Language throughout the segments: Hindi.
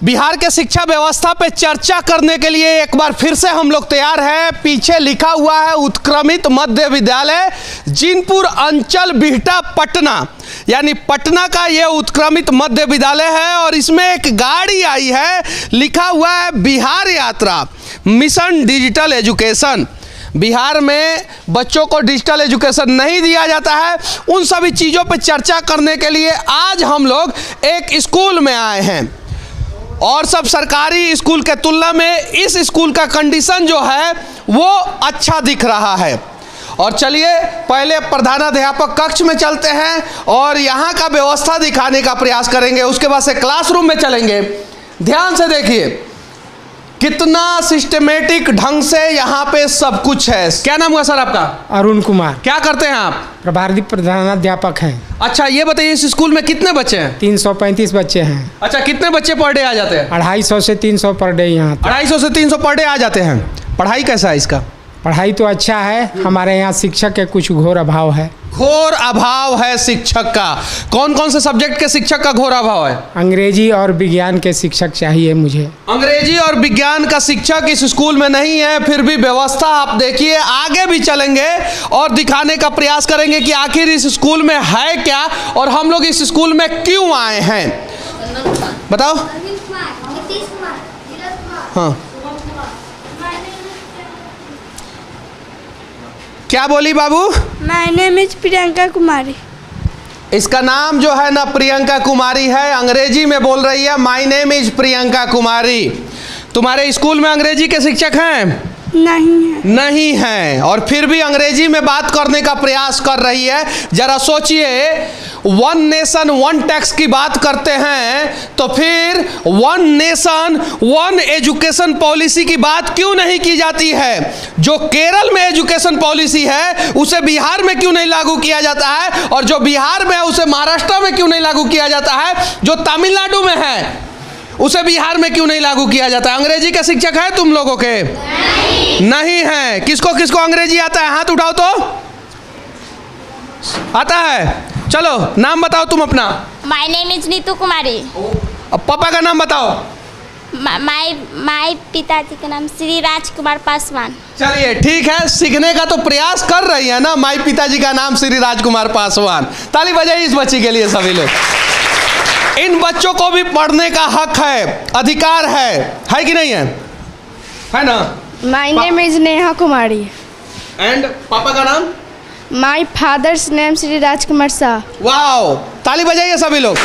बिहार के शिक्षा व्यवस्था पे चर्चा करने के लिए एक बार फिर से हम लोग तैयार हैं। पीछे लिखा हुआ है उत्क्रमित मध्य विद्यालय जिनपुर अंचल बिहटा पटना, यानी पटना का ये उत्क्रमित मध्य विद्यालय है। और इसमें एक गाड़ी आई है, लिखा हुआ है बिहार यात्रा मिशन डिजिटल एजुकेशन। बिहार में बच्चों को डिजिटल एजुकेशन नहीं दिया जाता है, उन सभी चीज़ों पर चर्चा करने के लिए आज हम लोग एक स्कूल में आए हैं। और सब सरकारी स्कूल के तुलना में इस स्कूल का कंडीशन जो है वो अच्छा दिख रहा है। और चलिए पहले प्रधानाध्यापक कक्ष में चलते हैं और यहाँ का व्यवस्था दिखाने का प्रयास करेंगे, उसके बाद से क्लासरूम में चलेंगे। ध्यान से देखिए कितना सिस्टमेटिक ढंग से यहाँ पे सब कुछ है। क्या नाम हुआ सर आपका? अरुण कुमार। क्या करते हैं आप? प्रभारी प्रधानाध्यापक हैं। अच्छा ये बताइए इस स्कूल में कितने बच्चे हैं? 335 बच्चे हैं। अच्छा कितने बच्चे पर डे आ जाते हैं? 250 से 300 पर डे यहाँ। 250 से 300 पर डे आ जाते हैं। पढ़ाई कैसा है इसका? पढ़ाई तो अच्छा है, हमारे यहाँ शिक्षक के कुछ घोर अभाव है। घोर अभाव है शिक्षक का? कौन कौन से सब्जेक्ट के शिक्षक का घोर अभाव है? अंग्रेजी और विज्ञान के शिक्षक चाहिए मुझे। अंग्रेजी और विज्ञान का शिक्षक इस स्कूल में नहीं है, फिर भी व्यवस्था आप देखिए। आगे भी चलेंगे और दिखाने का प्रयास करेंगे कि आखिर इस स्कूल में है क्या और हम लोग इस स्कूल में क्यों आए हैं। बताओ। हाँ क्या बोली बाबू? My name is Priyanka Kumari. इसका नाम जो है ना प्रियंका कुमारी है, अंग्रेजी में बोल रही है my name is Priyanka Kumari. तुम्हारे स्कूल में अंग्रेजी के शिक्षक हैं? नहीं है और फिर भी अंग्रेजी में बात करने का प्रयास कर रही है। जरा सोचिए, वन नेशन वन टैक्स की बात करते हैं तो फिर one nation one education policy की बात क्यों नहीं की जाती है? जो केरल में एजुकेशन पॉलिसी है उसे बिहार में क्यों नहीं लागू किया जाता है, और जो बिहार में है उसे महाराष्ट्र में क्यों नहीं लागू किया जाता है, जो तमिलनाडु में है उसे बिहार में क्यों नहीं लागू किया जाता है? अंग्रेजी के शिक्षक है तुम लोगों के? नहीं है। किसको किसको अंग्रेजी आता है? हाथ उठाओ तो। आता है? चलो नाम बताओ तुम अपना। My name is Neetu Kumari. अब पापा का नाम बताओ। माय पिताजी का नाम श्री राजकुमार पासवान। चलिए ठीक है, सीखने का तो प्रयास कर रही है ना। माय पिताजी का नाम श्री राजकुमार पासवान। ताली बजाइए इस बच्ची के लिए सभी लोग। इन बच्चों को भी पढ़ने का हक है, अधिकार है कि नहीं है? है ना? My name is Neha Kumari. And पापा का नाम? My father's name Shri Rajkumar Shah. Wow, ताली बजाइए सभी लोग।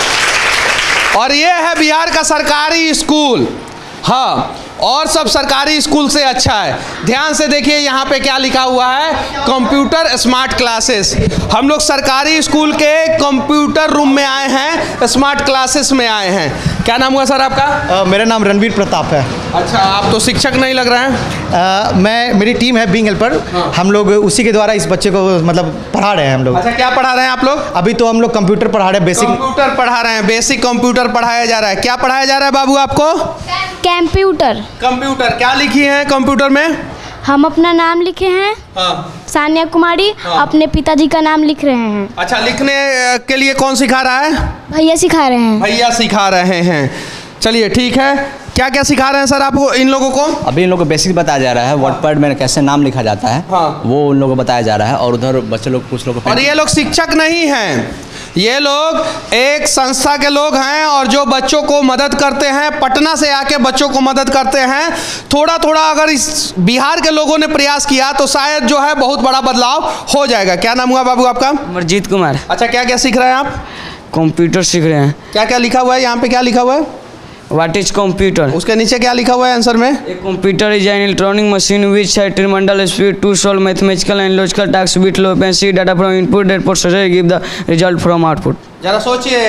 और ये है बिहार का सरकारी स्कूल। हाँ, और सब सरकारी स्कूल से अच्छा है। ध्यान से देखिए यहाँ पे क्या लिखा हुआ है, कंप्यूटर स्मार्ट क्लासेस। हम लोग सरकारी स्कूल के कंप्यूटर रूम में आए हैं, स्मार्ट क्लासेस में आए हैं। क्या नाम हुआ सर आपका? मेरा नाम रणवीर प्रताप है। अच्छा, आप तो शिक्षक नहीं लग रहे हैं। मेरी टीम है बीइंग हेल्पर। हाँ। हम लोग उसी के द्वारा इस बच्चे को मतलब पढ़ा रहे हैं हम लोग। अच्छा, क्या पढ़ा रहे हैं आप लोग? अभी तो हम लोग कंप्यूटर पढ़ा रहे हैं, बेसिक कंप्यूटर पढ़ा रहे हैं, बेसिक कंप्यूटर पढ़ाया जा रहा है। क्या पढ़ाया जा रहा है बाबू आपको? कंप्यूटर। कंप्यूटर क्या लिखी है कंप्यूटर में? हम अपना नाम लिखे हैं। हाँ। सानिया कुमारी। हाँ। अपने पिताजी का नाम लिख रहे हैं। अच्छा, लिखने के लिए कौन सिखा रहा है? भैया सिखा रहे हैं। भैया सिखा रहे हैं। चलिए ठीक है, क्या क्या सिखा रहे हैं सर आपको इन लोगों को? अभी इन लोगों को बेसिक बताया जा रहा है, वर्डपैड में कैसे नाम लिखा जाता है। हाँ। वो उन लोगों को बताया जा रहा है। और उधर बच्चे लोग कुछ लोग, और ये लोग शिक्षक नहीं हैं, ये लोग एक संस्था के लोग हैं और जो बच्चों को मदद करते हैं, पटना से आके बच्चों को मदद करते हैं। थोड़ा थोड़ा अगर इस बिहार के लोगों ने प्रयास किया तो शायद जो है बहुत बड़ा बदलाव हो जाएगा। क्या नाम हुआ बाबू आपका? अमरजीत कुमार। अच्छा, क्या क्या सीख रहे हैं आप? कंप्यूटर सीख रहे हैं। क्या क्या लिखा हुआ है यहाँ पे? क्या लिखा हुआ है? What is computer? उसके नीचे क्या लिखा हुआ है आंसर में? A computer is an electronic machine which has tremendous speed to solve mathematical and logical task with low latency data from input that processor give the result from output. जरा सोचिए,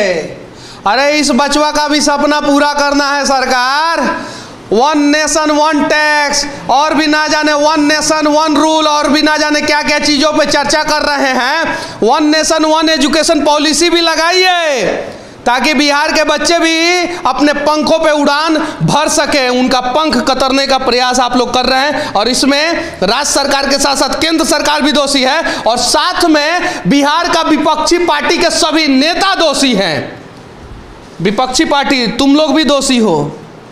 अरे इस बचवा का भी सपना पूरा करना है सरकार। वन नेशन वन टैक्स और भी ना जाने वन नेशन वन रूल और भी ना जाने क्या क्या चीज़ों पे चर्चा कर रहे हैं। One nation one education policy भी लगाइए ताकि बिहार के बच्चे भी अपने पंखों पे उड़ान भर सके। उनका पंख कतरने का प्रयास आप लोग कर रहे हैं और इसमें राज्य सरकार के साथ साथ केंद्र सरकार भी दोषी है और साथ में बिहार का विपक्षी पार्टी के सभी नेता दोषी हैं। विपक्षी पार्टी तुम लोग भी दोषी हो।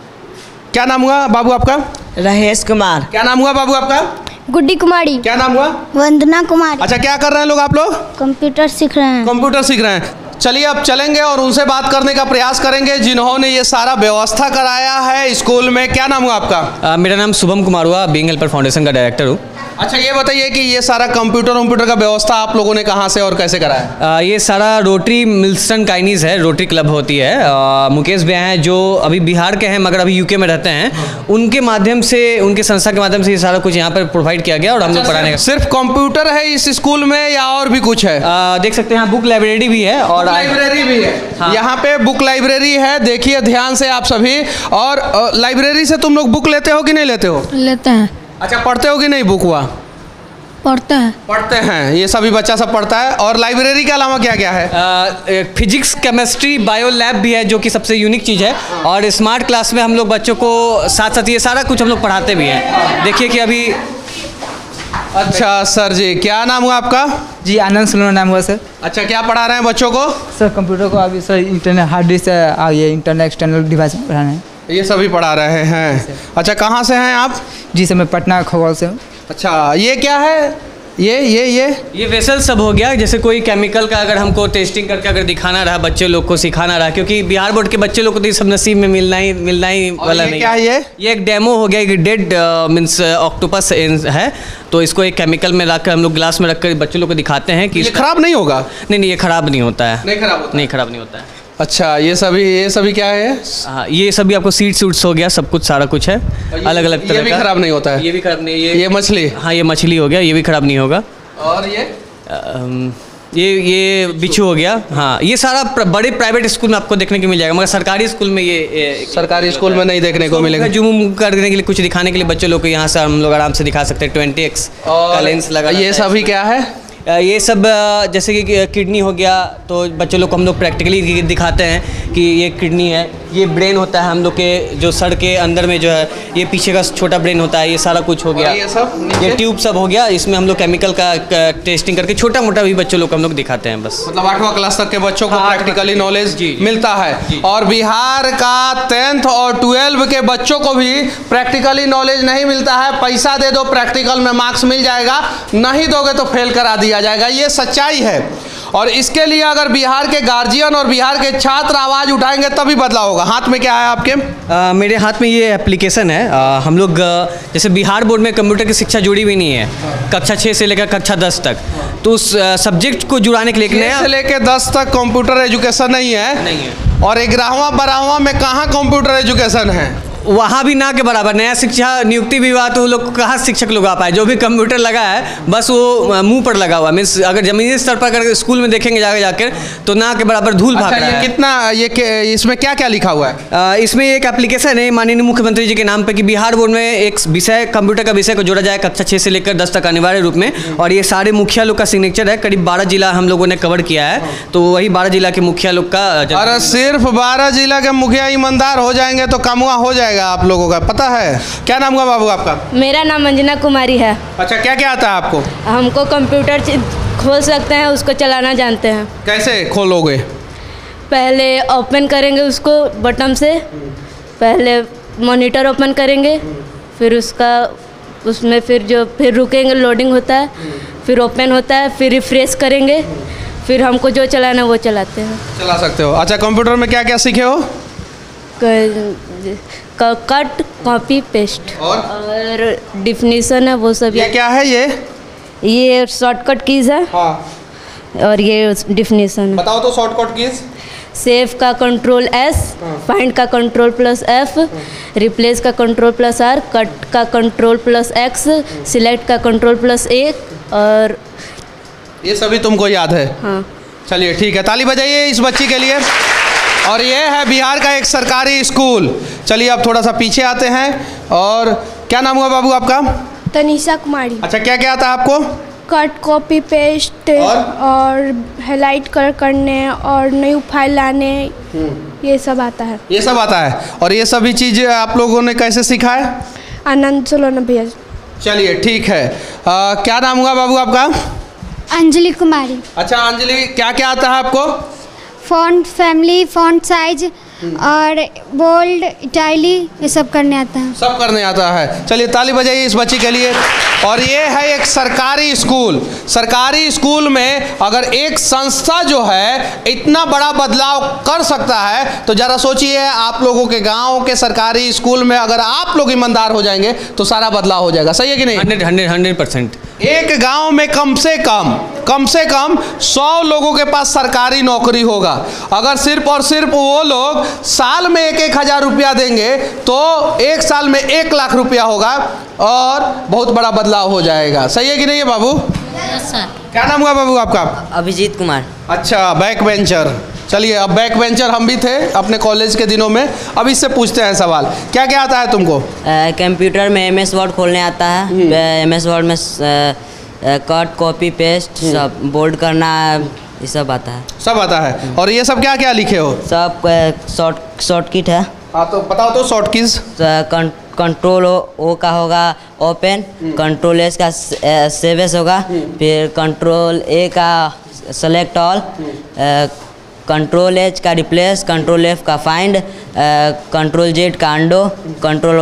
क्या नाम हुआ बाबू आपका? राजेश कुमार। क्या नाम हुआ बाबू आपका? गुड्डी कुमारी। क्या नाम हुआ? वंदना कुमारी। अच्छा, क्या कर रहे हैं लोग आप लोग? कंप्यूटर सीख रहे हैं। कंप्यूटर सीख रहे हैं। चलिए अब चलेंगे और उनसे बात करने का प्रयास करेंगे जिन्होंने ये सारा व्यवस्था कराया है स्कूल में। क्या नाम हुआ आपका? मेरा नाम शुभम कुमार हुआ, बीइंग हेल्पर फाउंडेशन का डायरेक्टर हूँ। अच्छा, ये बताइए कि ये सारा कंप्यूटर का व्यवस्था आप लोगों ने कहाँ से और कैसे कराया? ये सारा रोटरी मिल्स्टन काइनीज है, रोटरी क्लब होती है। मुकेश भैया हैं जो अभी बिहार के हैं मगर अभी यूके में रहते हैं, उनके माध्यम से, उनके संस्था के माध्यम से ये सारा कुछ यहाँ पर प्रोवाइड किया गया और हम लोग पढ़ाने का। सिर्फ कंप्यूटर है इस स्कूल में या और भी कुछ है? देख सकते हैं, यहाँ बुक लाइब्रेरी भी है और लाइब्रेरी भी है। हाँ। यहाँ पे बुक लाइब्रेरी है, देखिए ध्यान से आप सभी। और लाइब्रेरी से तुम लोग बुक लेते हो कि नहीं लेते हो? लेते हैं। अच्छा, पढ़ते हो कि नहीं बुक? हुआ पढ़ते हैं। पढ़ते हैं, ये सभी बच्चा सब पढ़ता है। और लाइब्रेरी के अलावा क्या क्या है? फिजिक्स, केमिस्ट्री, बायो लैब भी है जो कि सबसे यूनिक चीज़ है। और स्मार्ट क्लास में हम लोग बच्चों को साथ साथ ये सारा कुछ हम लोग पढ़ाते भी हैं। देखिए कि अभी। अच्छा सर जी, क्या नाम हुआ आपका? जी आनंद सलोना नाम हुआ सर। अच्छा, क्या पढ़ा रहे हैं बच्चों को? सर कंप्यूटर को अभी सर इंटरनेट हार्ड डिस्क ये इंटरनेट एक्सटर्नल डिवाइस पढ़ाना है। ये सभी पढ़ा रहे हैं। अच्छा, कहाँ से हैं आप? जी सर, मैं पटना खगौल से हूँ। अच्छा, ये क्या है? ये वेसल सब हो गया। जैसे कोई केमिकल का अगर हमको टेस्टिंग करके अगर दिखाना रहा, बच्चे लोग को सिखाना रहा, क्योंकि बिहार बोर्ड के बच्चे लोग को तो ये सब नसीब में मिलना ही वाला नहीं। क्या है ये एक डेमो हो गया, एक डेड मीन्स ऑक्टोपस है, तो इसको एक केमिकल में रखकर हम लोग ग्लास में रखकर बच्चे लोग को दिखाते हैं कि ये खराब नहीं होगा? नहीं, ये खराब नहीं होता है। नहीं खराब नहीं होता है। अच्छा, ये सभी क्या है? हाँ, ये सभी आपको सीड्स हो गया, सब कुछ सारा कुछ है अलग अलग तरह का। ये भी खराब नहीं होता है? ये भी खराब नहीं। ये मछली? हाँ, ये मछली हो गया, ये भी खराब नहीं होगा। और ये बिच्छू हो गया। हाँ, ये सारा बड़े प्राइवेट स्कूल में आपको देखने को मिल जाएगा, मगर सरकारी स्कूल में सरकारी स्कूल में नहीं देखने को मिलेगा। जूम करने के लिए, कुछ दिखाने के लिए बच्चे लोग को यहाँ से हम लोग आराम से दिखा सकते हैं। 20x का लेंस लगा। ये सभी क्या है? ये सब जैसे कि किडनी हो गया, तो बच्चों लोग को हम लोग प्रैक्टिकली दिखाते हैं कि ये किडनी है। ये ब्रेन होता है हम लोग के जो सर के अंदर में जो है, ये पीछे का छोटा ब्रेन होता है। ये सारा कुछ हो गया। ये ट्यूब सब हो गया। इसमें हम लोग केमिकल का टेस्टिंग करके छोटा मोटा भी बच्चों लोग को हम लोग दिखाते हैं बस। मतलब 8वां क्लास तक के बच्चों को प्रैक्टिकली नॉलेज मिलता है। और बिहार का 10th और 12 के बच्चों को भी प्रैक्टिकली नॉलेज नहीं मिलता है। पैसा दे दो, प्रैक्टिकल में मार्क्स मिल जाएगा, नहीं दोगे तो फेल करा दिया जाएगा। ये सच्चाई है। और इसके लिए अगर बिहार के गार्जियन और बिहार के छात्र आवाज उठाएंगे तभी बदलाव होगा। हाथ में क्या है आपके? मेरे हाथ में ये एप्लीकेशन है। हम लोग जैसे बिहार बोर्ड में कंप्यूटर की शिक्षा जुड़ी हुई नहीं है, कक्षा 6 से लेकर कक्षा 10 तक, तो उस सब्जेक्ट को जुड़ाने के लिए 6 से लेकर 10 तक कंप्यूटर एजुकेशन नहीं है। और 11वां 12वां में कहाँ कंप्यूटर एजुकेशन है? वहाँ भी ना के बराबर। नया शिक्षा नियुक्ति विभाग तो लोग कहाँ शिक्षक लोग आ पाए। जो भी कंप्यूटर लगा है बस वो मुंह पर लगा हुआ। मीन्स अगर जमीनी स्तर पर अगर स्कूल में देखेंगे जाकर तो ना के बराबर धूल भाग रहा है। कितना इसमें क्या क्या लिखा हुआ है? इसमें एक एप्लीकेशन है माननीय मुख्यमंत्री जी के नाम पे कि बिहार बोर्ड में एक विषय कंप्यूटर का विषय को जोड़ा जाए कक्षा 6 से लेकर 10 तक अनिवार्य रूप में। और ये सारे मुखिया लोग का सिग्नेचर है। करीब 12 जिला हम लोगों ने कवर किया है, तो वही 12 जिला के मुखिया लोग का। अरे सिर्फ 12 जिला के मुखिया ईमानदार हो जाएंगे तो कामुआ हो जाएगा आप लोगों का, पता है? क्या नाम हुआ बाबू आपका? मेरा नाम अंजना कुमारी है। अच्छा, क्या क्या आता है आपको? हमको कंप्यूटर खोल सकते हैं, उसको चलाना जानते हैं। कैसे खोलोगे? पहले ओपन करेंगे उसको बटन से, पहले मॉनिटर ओपन करेंगे, फिर उसमें फिर रुकेंगे, लोडिंग होता है, फिर ओपन होता है, फिर रिफ्रेश करेंगे, फिर हमको जो चलाना वो चलाते हैं। चला सकते हो। अच्छा, कंप्यूटर में क्या क्या सीखे हो? कट, कॉपी, पेस्ट और डिफिनीशन है, वो सब। ये क्या है? ये शॉर्टकट कीज है। हाँ। और ये डिफिनीशन है। बताओ तो शॉर्टकट कीज। सेव का कंट्रोल+S, फाइंड का कंट्रोल+F, रिप्लेस का कंट्रोल+R, कट का कंट्रोल+X, सिलेक्ट का कंट्रोल+A। और ये सभी तुमको याद है? हाँ। चलिए ठीक है, ताली बजाइए इस बच्ची के लिए। और ये है बिहार का एक सरकारी स्कूल। चलिए अब थोड़ा सा पीछे आते हैं। और क्या नाम हुआ बाबू आपका? तनीषा कुमारी। अच्छा, क्या क्या आता है आपको? कट, कॉपी, पेस्ट और हाईलाइट करने और न्यू फाइल लाने, ये सब आता है। ये सब आता है। और ये सभी चीज़ आप लोगों ने कैसे सीखा है? आनंद सलोना भैया। चलिए ठीक है। क्या नाम हुआ बाबू आपका? अंजलि कुमारी। अच्छा अंजलि, क्या क्या आता है आपको? फॉन्ट फैमिली, फॉन्ट साइज, और बोल्ड, इटाली ये सब करने आता है। सब करने आता है। चलिए ताली बजाइए इस बच्ची के लिए। और ये है एक सरकारी स्कूल। सरकारी स्कूल में अगर एक संस्था जो है इतना बड़ा बदलाव कर सकता है तो ज़रा सोचिए आप लोगों के गांव के सरकारी स्कूल में अगर आप लोग ईमानदार हो जाएंगे तो सारा बदलाव हो जाएगा। सही है कि नहीं? 100%। एक गांव में कम से कम 100 लोगों के पास सरकारी नौकरी होगा। अगर सिर्फ और सिर्फ वो लोग साल में 1,000 रुपया देंगे तो एक साल में 1 लाख रुपया होगा और बहुत बड़ा बदलाव हो जाएगा। सही है कि नहीं है बाबू? सर। क्या नाम हुआ बाबू आपका? अभिजीत कुमार। अच्छा, बैक बेंचर। चलिए, अब बैक बेंचर हम भी थे अपने कॉलेज के दिनों में। अब इससे पूछते हैं सवाल, क्या क्या आता है तुमको? कंप्यूटर में MS वर्ड खोलने आता है। MS वर्ड में कट, कॉपी, पेस्ट, सब बोल्ड करना, ये सब आता है। सब आता है। और ये सब क्या क्या लिखे हो? सब शॉर्ट किट है। हाँ, तो बताओ तो शॉर्ट कीज। कंट्रोल O का होगा ओपन, कंट्रोल S का सेव एस होगा, फिर कंट्रोल A का सेलेक्ट ऑल, कंट्रोल H का रिप्लेस, कंट्रोल F का फाइंड, कंट्रोल Z का अंडो, कंट्रोल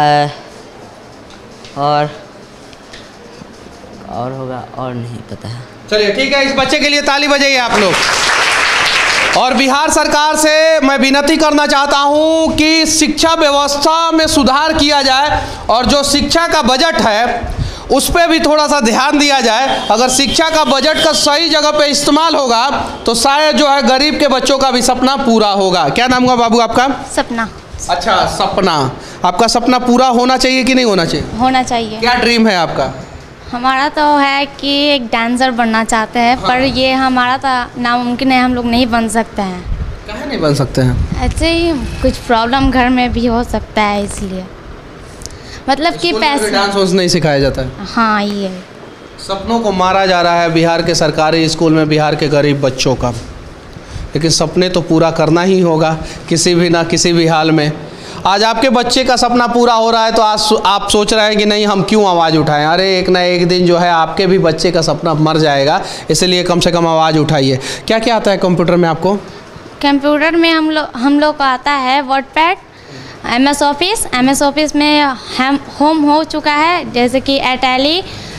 और होगा और नहीं पता है। चलिए ठीक है, इस बच्चे के लिए ताली बजाइए आप लोग। और बिहार सरकार से मैं विनती करना चाहता हूं कि शिक्षा व्यवस्था में सुधार किया जाए और जो शिक्षा का बजट है उस पर भी थोड़ा सा ध्यान दिया जाए। अगर शिक्षा का बजट का सही जगह पे इस्तेमाल होगा तो शायद जो है गरीब के बच्चों का भी सपना पूरा होगा। क्या नाम हुआ बाबू आपका? सपना। अच्छा, सपना। आपका सपना पूरा होना चाहिए कि नहीं होना चाहिए? होना चाहिए। क्या ड्रीम है आपका? हमारा तो है कि एक डांसर बनना चाहते हैं। हाँ। पर ये हमारा तो नामुमकिन है, हम लोग नहीं बन सकते हैं। कहाँ नहीं बन सकते हैं? ऐसे ही कुछ प्रॉब्लम घर में भी हो सकता है, इसलिए मतलब कि पैसे डांस नहीं सिखाया जाता है। हाँ, ये सपनों को मारा जा रहा है बिहार के सरकारी स्कूल में बिहार के गरीब बच्चों का। लेकिन सपने तो पूरा करना ही होगा किसी भी ना किसी भी हाल में। आज आपके बच्चे का सपना पूरा हो रहा है तो आज आप सोच रहे हैं कि नहीं हम क्यों आवाज़ उठाएं। अरे एक ना एक दिन जो है आपके भी बच्चे का सपना मर जाएगा, इसलिए कम से कम आवाज़ उठाइए। क्या क्या आता है कंप्यूटर में आपको? कंप्यूटर में हम लोग को आता है वर्डपैड, MS ऑफिस में होम हो चुका है, जैसे कि इटाली,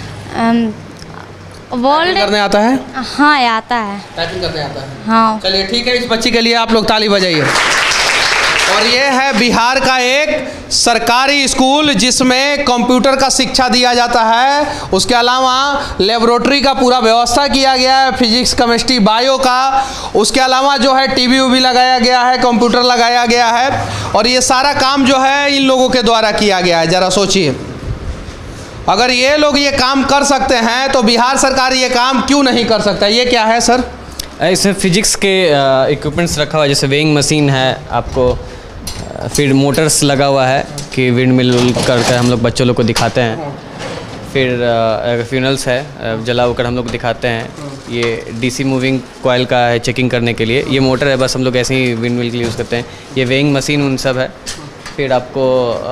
वर्ल्ड करने आता है। हाँ, आता है। टाइपिंग करने आता है। हाँ। चलिए ठीक है, इस बच्ची के लिए आप लोग ताली बजाइए। और ये है बिहार का एक सरकारी स्कूल जिसमें कंप्यूटर का शिक्षा दिया जाता है। उसके अलावा लेबोरेटरी का पूरा व्यवस्था किया गया है, फिजिक्स, केमिस्ट्री, बायो का। उसके अलावा जो है टीवी भी लगाया गया है, कंप्यूटर लगाया गया है। और ये सारा काम जो है इन लोगों के द्वारा किया गया है। ज़रा सोचिए, अगर ये लोग ये काम कर सकते हैं तो बिहार सरकार ये काम क्यों नहीं कर सकता? ये क्या है सर? इसमें फिजिक्स के इक्विपमेंट्स रखा हुआ है, जैसे वेइंग मशीन है आपको, फिर मोटर्स लगा हुआ है कि विंड मिल कर हम लोग बच्चों लोग को दिखाते हैं। फिर फ्यूनल्स है, जला होकर हम लोग दिखाते हैं। ये DC मूविंग कॉयल का है चेकिंग करने के लिए। ये मोटर है, बस हम लोग ऐसे ही विंड मिल के लिए यूज़ करते हैं। ये वेइंग मशीन उन सब है। फिर आपको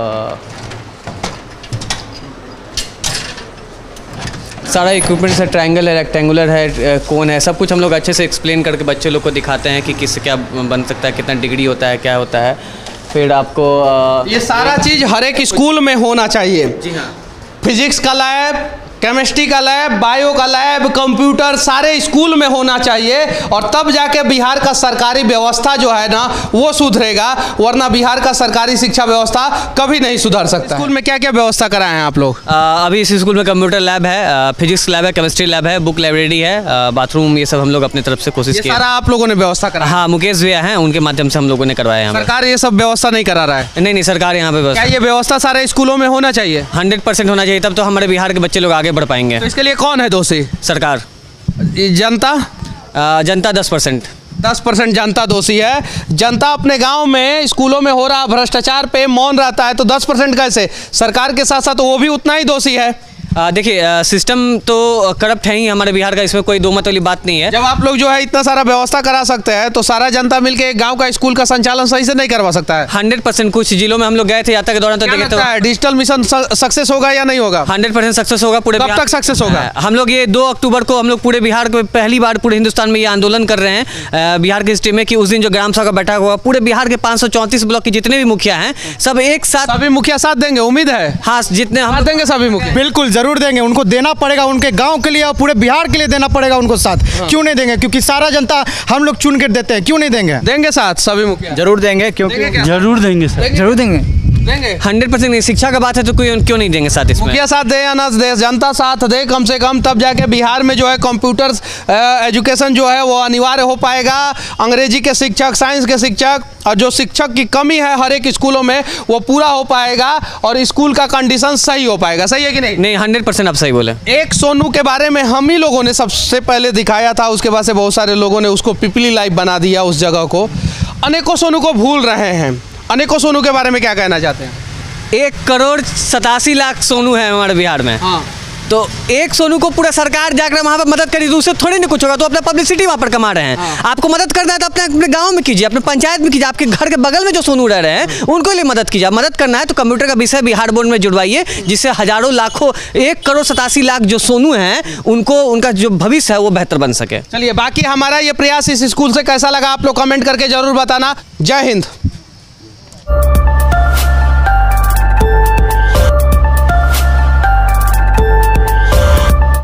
सारा इक्विपमेंट्स है, ट्रायंगल है, रेक्टेंगुलर है, कोन है, सब कुछ हम लोग अच्छे से एक्सप्लेन करके बच्चे लोग को दिखाते हैं कि किससे क्या बन सकता है, कितना डिग्री होता है, क्या होता है। फिर आपको ये सारा चीज़ हर एक स्कूल में होना चाहिए। जी हाँ। फिजिक्स का लैब, केमिस्ट्री का लैब, बायो का लैब, कंप्यूटर सारे स्कूल में होना चाहिए। और तब जाके बिहार का सरकारी व्यवस्था जो है ना वो सुधरेगा, वरना बिहार का सरकारी शिक्षा व्यवस्था कभी नहीं सुधर सकता। स्कूल में क्या क्या व्यवस्था कराए हैं आप लोग? अभी इस स्कूल में कंप्यूटर लैब है, फिजिक्स लैब है, केमिस्ट्री लैब है, बुक लाइब्रेरी है, बाथरूम, ये सब हम लोग अपनी तरफ से कोशिश की। सारा आप लोगों ने व्यवस्था करा? हाँ, मुकेश भैया हैं, उनके माध्यम से हम लोगों ने करवाया है। सरकार ये सब व्यवस्था नहीं करा रहा है? नहीं, सरकार यहाँ पे क्या ये व्यवस्था सारे स्कूलों में होना चाहिए? 100% होना चाहिए, तब तो हमारे बिहार के बच्चे लोग आगे बढ़ पाएंगे। तो इसके लिए कौन है दोषी? सरकार। जनता? जनता 10%। 10% जनता दोषी है। जनता अपने गांव में स्कूलों में हो रहा भ्रष्टाचार पे मौन रहता है तो 10% कैसे? सरकार के साथ साथ वो भी उतना ही दोषी है। देखिए सिस्टम तो करप्ट है ही हमारे बिहार का, इसमें कोई दो मत वाली बात नहीं है। जब आप लोग जो है इतना सारा व्यवस्था करा सकते हैं तो सारा जनता मिलके एक गांव का स्कूल का संचालन सही से नहीं करवा सकता है। 100% कुछ जिलों में हम लोग गए थे यात्रा के दौरान, तो देखे तो डिजिटल मिशन सक्सेस होगा या नहीं होगा? 100% सक्सेस होगा। पूरे कब तक सक्सेस होगा? हम लोग ये 2 अक्टूबर को हम लोग पूरे बिहार को पहली बार पूरे हिंदुस्तान में ये आंदोलन कर रहे हैं बिहार के हिस्ट्री में कि उस दिन जो ग्राम सभा का बैठक होगा, पूरे बिहार के 534 ब्लॉक के जितने भी मुखिया हैं सब एक साथ, सभी मुखिया साथ देंगे, उम्मीद है। हाँ, जितने हम देंगे सभी मुखिया, बिल्कुल जरूर देंगे। उनको देना पड़ेगा, उनके गांव के लिए और पूरे बिहार के लिए देना पड़ेगा उनको साथ। क्यों नहीं देंगे? क्योंकि सारा जनता हम लोग चुन के देते हैं, क्यों नहीं देंगे? देंगे साथ सभी मुखिया, जरूर देंगे। क्योंकि जरूर देंगे सर, जरूर देंगे। 100% नहीं, शिक्षा का बात है तो कोई क्यों नहीं देंगे साथ इसमें? मुखिया साथ दे या ना दे, जनता साथ दे कम से कम, तब जाके बिहार में जो है कंप्यूटर एजुकेशन जो है वो अनिवार्य हो पाएगा। अंग्रेजी के शिक्षक, साइंस के शिक्षक और जो शिक्षक की कमी है हर एक स्कूलों में वो पूरा हो पाएगा और स्कूल का कंडीशन सही हो पाएगा। सही है कि नहीं? नहीं, 100% आप सही बोले। एक सोनू के बारे में हम ही लोगों ने सबसे पहले दिखाया था, उसके बाद से बहुत सारे लोगों ने उसको पिपली लाइव बना दिया उस जगह को। अनेकों सोनू को भूल रहे हैं। अनेकों सोनू के बारे में क्या कहना चाहते हैं? 1,87,00,000 सोनू है हमारे बिहार में। हाँ। तो एक सोनू को पूरा सरकार जाकर वहाँ पर मदद करी तो उससे थोड़ी ना कुछ होगा। तो अपना पब्लिसिटी वहाँ पर कमा रहे हैं। हाँ। आपको मदद करना है तो अपने गांव में कीजिए, अपने पंचायत में कीजिए, आपके घर के बगल में जो सोनू रह रहे हैं उनको लिए मदद कीजिए। मदद करना है तो कंप्यूटर का विषय बिहार बोर्ड में जुड़वाइए, जिससे हजारों लाखों 1,87,00,000 जो सोनू हैं उनको उनका जो भविष्य है वो बेहतर बन सके। चलिए, बाकी हमारा ये प्रयास इस स्कूल से कैसा लगा आप लोग कमेंट करके जरूर बताना। जय हिंद।